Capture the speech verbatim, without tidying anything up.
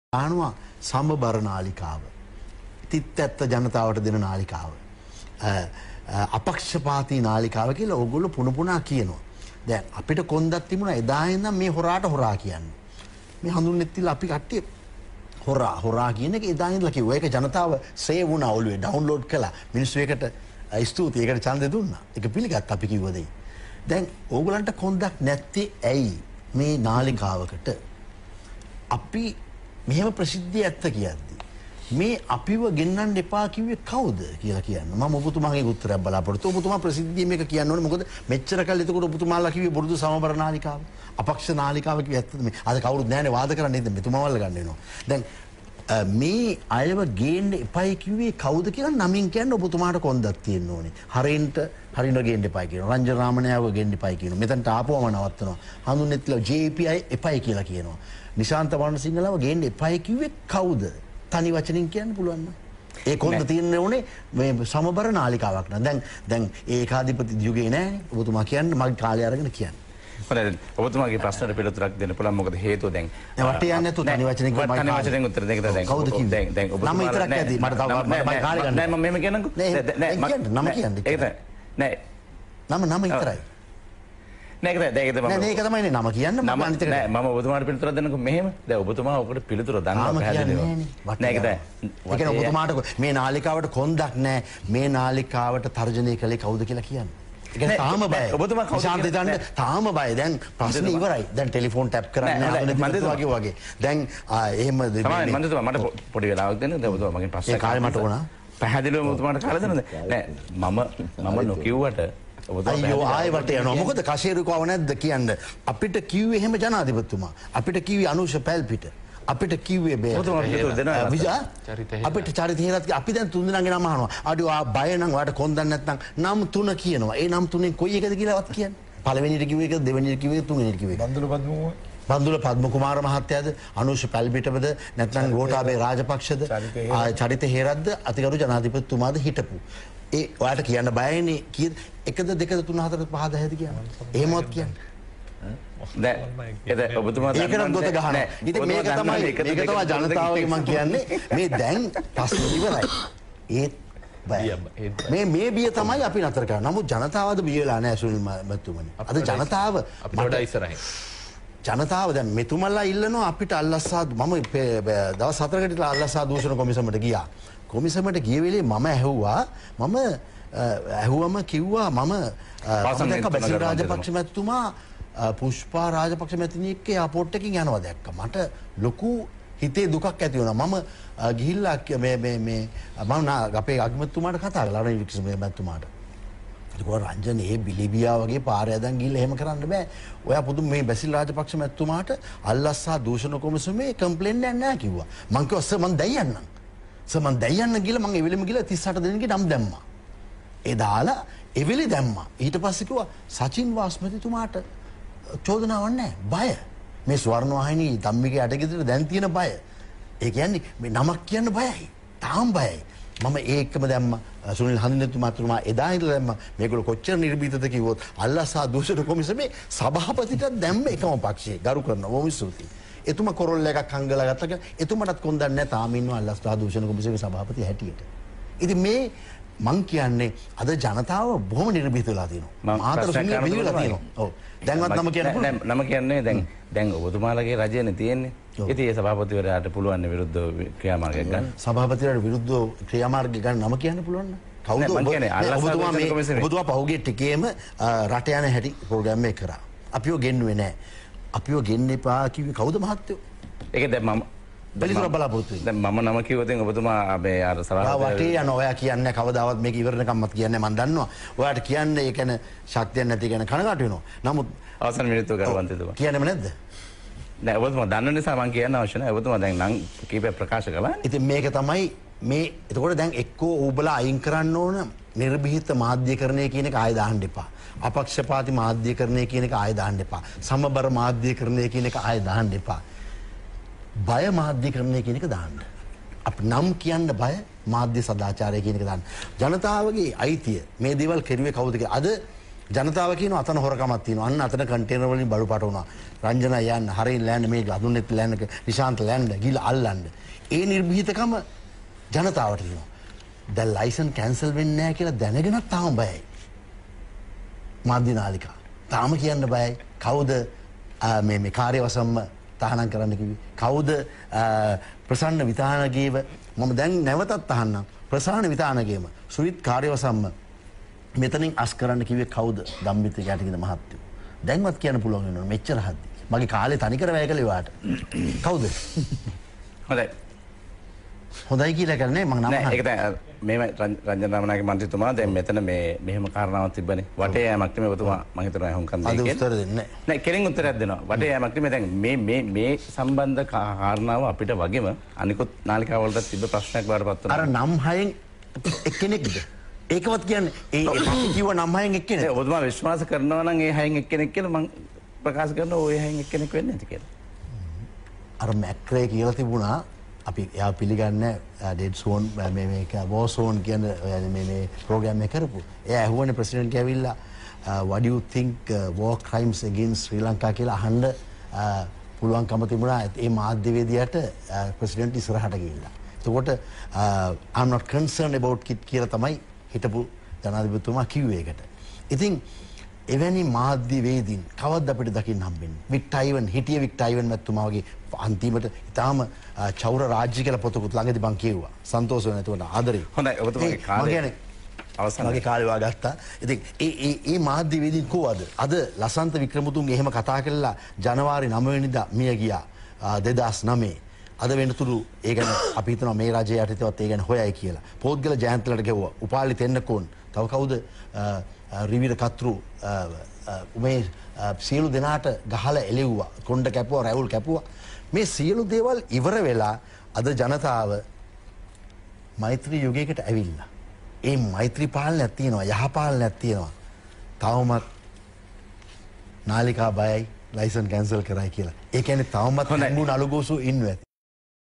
ආනවා සමබර නාලිකාව. තිත් ඇත්ත ජනතාවට දෙන නාලිකාව. අපක්ෂපාතී නාලිකාව කියලා ඕගොල්ලෝ පුන පුනා කියනවා. දැන් අපිට කොන්දක් තිබුණා එදා ඉඳන් මේ හොරාට හොරා කියන්නේ. මේ හඳුන්නෙත්තිලා අපි කට්ටිය හොරා හොරා කියන එක එදා ඉඳලා කිව්වා. ඒක ජනතාව සේව් වුණා ඔළුවේ ඩවුන්ලෝඩ් කළා. මිනිස්සු ඒකට ස්තුතියි ඒකට ඡන්දය දුන්නා. ඒක පිළිගත්ත අපි කිව්ව දෙයි. දැන් ඕගොල්ලන්ට කොන්දක් නැත්තේ ඇයි මේ නාලිකාවකට? අපි මෙහෙම ප්‍රසිද්ධිය ඇත්ත කියද්දි මේ අපිව ගෙන්නන්න එපා කිව්වේ කවුද කියලා කියන්න. මම ඔබතුමාගේ උත්තරයක් බලාපොරොත්තු. ඔබතුමා ප්‍රසිද්ධිය මේක කියන්න ඕනේ. මොකද මෙච්චර කල් එතකොට ඔබතුමාලා කිව්වේ බොරුදු සමබර නාලිකාව. අපක්ෂ නාලිකාව කිව්වේ ඇත්තද මේ? අද කවුරුත් නැහැනේ වාද කරන්නේ ඉතින් මෙතුමාවල් ගන්න වෙනවා. දැන් මේ අයව ගේන්න එපයි කිව්වේ කවුද කියලා නමින් කියන්න ඔබතුමාට කොන්දක් තියෙන්න ඕනේ. හරින්ට හරින ගේන්න එපයි කියනවා. රංජන රාමණයාව ගේන්න එපයි කියනවා. මෙතනට ආපුවම නවත්තනවා. හඳුන්නෙත්ලා ජේ පී අය එපයි කියලා කියනවා. නිශාන්ත වර්ණසිංහලව ගේන්න එපයි කිව්වේ කවුද? තනි වචනින් කියන්න පුළුවන් නම්. ඒ කොන්ද තියෙන්න ඕනේ මේ සමබර නාලිකාවක් නේද? දැන් දැන් ඒකාධිපති යුගයේ නෑනේ. ඔබතුමා කියන්නේ මගේ කාලය අරගෙන කියන්නේ. හොඳයි ඔබතුමාගේ ප්‍රශ්නට පිළිතුරක් දෙන්න පුළුවන්. මොකද හේතුව දැන් දැන් වටේ යන්නේ නැතු තනි වචනින් කිව්වම තනි වචනෙන් උත්තර දෙන්න දැන් කවුද කිව්වේ? දැන් දැන් ඔබතුමා නම විතරක් ඇති. මට තව මම කාලය ගන්න. නෑ මම මෙහෙම කියන්නකෝ. නෑ නම කියන්නේ. ඒක නෑ නම නම විතරයි. නෑ ඒක දැන් ඒක තමයි. නෑ මේක තමයිනේ නම කියන්න මම අනිත් එක නෑ මම ඔබතුමාට පිළිතුරක් දෙන්නකෝ මෙහෙම. දැන් ඔබතුමා ඔකට පිළිතුර දන්නවා පැහැදිලිව. නෑ ඒක දැන් ඒ කියන්නේ ඔබතුමාට මේ නාලිකාවට කොන්දක් නෑ. මේ නාලිකාවට තර්ජනය කළේ කවුද කියලා කියන්න. ඒ කියන්නේ තාම බයයි. ඔබතුමා ශාන්ත දන්න තාම බයයි. දැන් ප්‍රශ්නේ ඉවරයි. දැන් ටෙලිෆෝන් ටැප් කරන්නේ නැහැ වගේ වගේ. දැන් එහෙම තමයි මන්දතුමා මට පොඩි වෙලාවක් දෙන්න. දැන් ඔබතුමා මගෙන් ප්‍රශ්න ඒ කාලේ මට ඕන. පැහැදිලිව ඔබතුමාට කාලේ දෙන්නද? නෑ මම මම නොකියුවට අයියෝ ආයෙ වට යනවා. මොකද කෂේරුකව නැද්ද කියන්න. අපිට කිව්වේ එහෙම ජනාධිපතිතුමා. අපිට කිව්වේ අනුෂ පැල්පිට. අපිට කිව්වේ බෑ. විජා අපිට චරිත හේරත් අපි දැන් තුන් දෙනාගේ නම අහනවා. අඩු ආ බය නම් ඔයාලට කොන්දක් නැත්නම් නම් තුන කියනවා. ඒ නම් තුනෙන් කොයි එකද කියලාවත් කියන්නේ. පළවෙනිට කිව්වේ එකද දෙවෙනිට කිව්වේ තුන්වෙනිට කිව්වේ. බන්දුල පද්මෝ බන්දුල පද්ම කුමාර මහත්තයාද අනුෂ පැල්පිටවද නැත්නම් ගෝඨාභය රාජපක්ෂද චරිත හේරත්ද අතිගරු ජනාධිපතිතුමාද හිටපු. ඒ ඔයාලට කියන්න බයයිනේ කී එකද දෙකද තුන හතර පහ දහයද කියන්නේ. එහෙමවත් කියන්නේ. දැන් ඒක ඔබතුමා ඒකනම් ගොත ගහනවා. ඉතින් මේක තමයි මේක තමයි ජනතාවගේ මම කියන්නේ මේ දැන් ප්‍රශ්න ඉවරයි. ඒත් බය. මේ මේ බිය තමයි අපි නතර කරන්නේ. නමුත් ජනතාවද බිය වෙලා නැහැ සුනිල් මහත්මයානි. අද ජනතාව අපිට ඉස්සරහින්. ජනතාව දැන් මෙතුමලා ඉල්ලනවා අපිට අල්ලස්සා මම දවස් හතරකට ඉතලා අල්ලස්සා දූෂණ කොමිසමට ගියා. කොමිසමට ගිය වෙලේ මම ඇහුවා මම ඇහුවම කිව්වා මම දැක්ක බැසිල් රාජපක්ෂ මැතිතුමා පුෂ්පා රාජපක්ෂ මැතිණිය එක්ක එයාපෝට් එකකින් යනවා දැක්කා. මට ලොකු හිතේ දුකක් ඇති වුණා. මම ගිහිල්ලා මේ මේ මේ මම අපේ අගමැතිතුමාට කතා කළා රනිල් වික්‍රමසිංහ මැතිතුමාට. ඒක රංජන ඒ බිලිබියා වගේ පාරේ ඇදන් ගිහිල්ලා එහෙම කරන්න බෑ. ඔයා පුදුම මේ බැසිල් රාජපක්ෂ මැතිතුමාට අල්ලස්සා දූෂණ කොමිසමේ කම්ප්ලේන්ට් එකක් නැහැ කිව්වා. මං කිව්වා සර් මං දැන් යන්නම්. සර් මං දැන් යන්න ගිහලා මං ඒ වෙලෙම ගිහලා තිස් අට දෙනෙක්ගේ නම් දැම්මා. ඒ දාලා ඒ වෙලේ දැම්මා. ඊට පස්සේ කිව්වා සචින් වාස්මතිතුමාට චෝදනාවක් නැහැ. බය. මේ ස්වර්ණවාහිනී ධම්මිකේ අටගෙදර දැන් තියෙන බය. ඒ කියන්නේ මේ නමක් කියන්න බයයි. තාම බයයි. මම ඒකම දැම්මා. සුනිල් හඳුනතුමාතුමා එදා ඉඳලා දැම්මා. මේගොල්ලෝ කොච්චර නිර්භීතද කිව්වොත් අල්ලසා දූෂණ කොමිසමේ සභාපතිට දැම්ම එකම පක්ෂයේ ගරු කරනවා. බොහොම ස්තුතියි. එතුමා කොරොල් එකක් හංගලා ගත්තා. එතුමාටත් කොන්දක් නැහැ. තාම ඉන්නවා අල්ලසා දූෂණ කොමිසමේ සභාපති හැටියට. ඉතින් මේ මං කියන්නේ අද ජනතාව බොහොම නිර්භීත වෙලා තියෙනවා. මාතර සුනිල් බිහිලා තියෙනවා. ඔව්. දැන්වත් නම කියන්න පුළුවන්. නම කියන්නේ දැන් දැන් ඔබතුමාලගේ රජයනේ තියෙන්නේ. ඉතින් ඒ සභාපතිවරයාට පුළුවන් විරුද්ධ ක්‍රියාමාර්ගයක් ගන්න. සභාපතිවරයාට විරුද්ධ ක්‍රියාමාර්ග ගන්න නම කියන්න පුළුවන් නේද? කවුද ඔබතුමා මේ ඔබතුමා පහුගිය ටිකේම රට යන හැටි ප්‍රෝග්‍රෑම් එක කරා. අපිව ගෙන්නුවේ නැහැ. අපිව ගෙන්න එපා කිව්වේ කවුද මහත්තයෝ? ඒක දැන් මම බලිතර බලාපොරොත්තු වෙන්නේ. දැන් මම නම කිව්වොත් ඔබතුමා මේ අර සභාපති වටේ යන ඔයා කියන්නේ කවදාවත් මේක ඉවරනකම්වත් කියන්නේ මම දන්නවා. ඔයාට කියන්නේ ඒ කියන්නේ ශක්තියක් නැති කියන කනගාටු වෙනවා. නමුත් අවසන් මිනිත්තුව කරවන්තිතුමා. කියන්නේම නැද්ද? නෑ ඔබතුමා දන්න නිසා මම කියන්න අවශ්‍ය නැහැ. ඔබතුමා දැන් නම් කීපයක් ප්‍රකාශ කළා. ඉතින් මේක තමයි මේ එතකොට දැන් එක්කෝ ඌබලා අයින් කරන්න ඕන නිර්භීත මාධ්‍යකරණය කියන එක ආයෙ දාන්න එපා. අපක්ෂපාති මාධ්‍යකරණය කියන එක ආයෙ දාන්න එපා. සමබර මාධ්‍යකරණය කියන එක ආයෙ දාන්න එපා. බය මාධ්‍යකරණය කියන එක දාන්න. අපි නම් කියන්න බය මාධ්‍ය සදාචාරය කියන එක දාන්න. ජනතාවගේ අයිතිය මේ දේවල් කෙරුවේ කවුද කියලා. අද ජනතාව කියනවා අතන හොරකමක් තියෙනවා. අන්න අතන කන්ටේනර් වලින් බඩු පාට වුණා. රංජන යන්න, හරින් ලෑන්ඩ් මේ අදුන්නෙත් ලෑන්ඩ් නිශාන්ත ලෑන්ඩ් ගිහලා අල්ලන්න. ඒ නිර්භීතකම ජනතාවට තියෙනවා. දැන් ලයිසන් කැන්සල් වෙන්නේ නැහැ කියලා දැනගෙනත් තාම බයයි. මාධ්‍ය නාලිකා. තාම කියන්න බයයි. කවුද මේ මේ කාර්යවසම්ම තහනම් කරන්න කිව්වේ? කවුද ප්‍රසන්න විතානගේව මම දැන් නැවතත් අහන්නම්. ප්‍රසන්න විතානගේම සුවිත් කාර්යවසම්ම මෙතනින් අස් කරන්න කිව්වේ කවුද? ගම්මිත ගැටකින මහත්තයෝ. දැන්වත් කියන්න පුළුවන් වෙනවා මෙච්චර හද්දි. මගේ කාලේ තනිකර වැය කළේ වාට. කවුද? හොඳයි. හොඳයි කියලා කියන්නේ මම නම් නෑ ඒක දැන් මේ රංජන රාමනායක මන්ත්‍රීතුමා දැන් මෙතන මේ මෙහෙම කාරණාවක් තිබ්බනේ. වටේ යෑමක් නෙමෙයි ඔබතුමා මම හිතනවා හුම්කන් දෙන්නේ. අද උත්තර දෙන්නේ නෑ. නෑ කෙලින් උත්තරයක් දෙනවා. වටේ යෑමක් නෙමෙයි දැන් මේ මේ මේ සම්බන්ධ කාරණාව අපිට වගේම අනිකුත් නාලිකා වලට තිබ්බ ප්‍රශ්නයක් බාරපත් වෙනවා. අර නම් හයෙන් එක්කෙනෙක්ද? ඒකවත් කියන්නේ ඒ අපි කිව්ව නම් හයෙන් එක්කෙනෙක්. ඒ ඔබතුමා විශ්වාස කරනවා නම් ඒ හයෙන් එක්කෙනෙක් කියලා මම ප්‍රකාශ කරනවා ඔය හයෙන් එක්කෙනෙක් වෙන්නේ නැති කියලා. අර මැක්‍රේ කියලා තිබුණා අපි එයා පිළිගන්නේ ඩෙඩ් සෝන් මේ මේක වෝ සෝන් කියන මේ මේ ප්‍රෝග්‍රෑම් එක කරපු. එයා ඇහුවනේ ප්‍රෙසිඩන්ට් කැවිල්ලා what do you think uh, war crimes against Sri Lanka කියලා අහන්න පුළුවන්කම තිබුණා ඒ මාධ්‍යවේදියාට ප්‍රෙසිඩන්ට් ඉස්සරහට ගිහිල්ලා. එතකොට I'm not concerned about kit කියලා තමයි හිටපු ජනාධිපතිතුමා කිව්වේ ඒකට. ඉතින් එවැනි මාධ්‍යවේදීන් කවද්ද අපිට දකින්න හම්බෙන්නේ? වික් ටයිවන් හිටිය වික් ටයිවන් මැතිතුමා වගේ අන්තිමට ඊටාම චෞර රාජ්‍ය කියලා පොතකුත් ළඟදී මං කියුවා. සන්තෝෂ වෙන එතකොට ආදරේ. හොඳයි ඔබතුමාගේ කාලේ අවසන් මගේ කාලේ වා ගත්තා. ඉතින් ඒ ඒ ඒ මාධ්‍යවේදීන් කොහොමද? අද ලසන්ත වික්‍රමතුංග එහෙම කතා කළා ජනවාරි නවය වෙනිදා මිය ගියා දෙදාස් නවය. අද වෙනතුරු ඒ ගැන අපි හිතනවා මේ රජයේ යටතේවත් ඒ ගැන හොයයි කියලා. පොත්ගල ජයන්තලට ගෙවුවා. උපාලි තෙන්නකෝන්. තව කවුද? රිවිර කත්රු මේ සියලු දෙනාට ගහලා එලෙව්වා. කොණ්ඩ කැපුවා, රැවුල් කැපුවා. මේ සියලු දේවල් ඉවර වෙලා අද ජනතාව මෛත්‍රී යුගයකට ඇවිල්ලා. ඒ මෛත්‍රී පාලනයක් තියෙනවා, යහ පාලනයක් තියෙනවා. තවමත් නාලිකා බයයි ලයිසන් කැන්සල් කරයි කියලා. ඒ කියන්නේ තවමත් හම්බුන අලුගෝසු ඉන්නවා.